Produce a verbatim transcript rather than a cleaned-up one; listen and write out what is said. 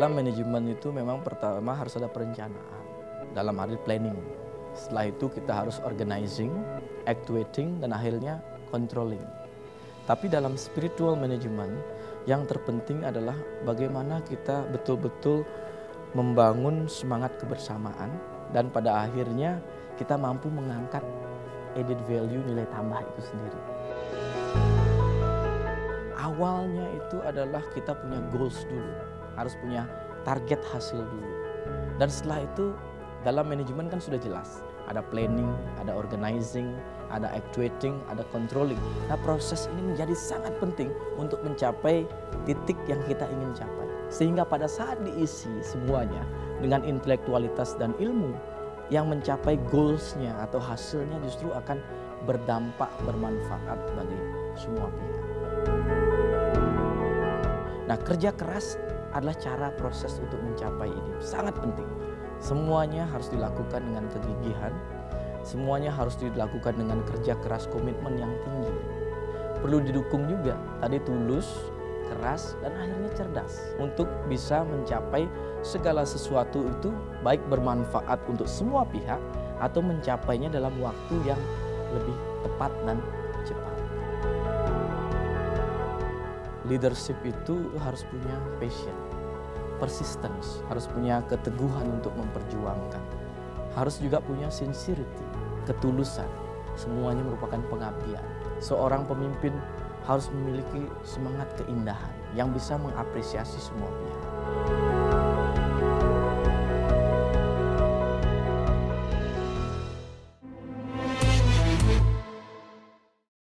dalam manajemen itu memang pertama harus ada perencanaan, dalam arti planning. Setelah itu kita harus organizing, actuating, dan akhirnya controlling. Tapi dalam spiritual management, yang terpenting adalah bagaimana kita betul-betul membangun semangat kebersamaan dan pada akhirnya kita mampu mengangkat added value, nilai tambah itu sendiri. Awalnya itu adalah kita punya goals dulu, harus punya target hasil dulu. Dan setelah itu dalam manajemen kan sudah jelas, ada planning, ada organizing, ada actuating, ada controlling. Nah, proses ini menjadi sangat penting untuk mencapai titik yang kita ingin capai. Sehingga pada saat diisi semuanya dengan intelektualitas dan ilmu, yang mencapai goalsnya atau hasilnya justru akan berdampak, bermanfaat bagi semua pihak. Nah, kerja keras adalah cara proses untuk mencapai ini. Sangat penting. Semuanya harus dilakukan dengan kegigihan. Semuanya harus dilakukan dengan kerja keras, komitmen yang tinggi. Perlu didukung juga, tadi tulus, keras, dan akhirnya cerdas. Untuk bisa mencapai segala sesuatu itu baik bermanfaat untuk semua pihak atau mencapainya dalam waktu yang lebih tepat dan cepat. Leadership itu harus punya passion, persistence, harus punya keteguhan untuk memperjuangkan. Harus juga punya sincerity, ketulusan. Semuanya merupakan pengabdian. Seorang pemimpin harus memiliki semangat keindahan yang bisa mengapresiasi semua pihak.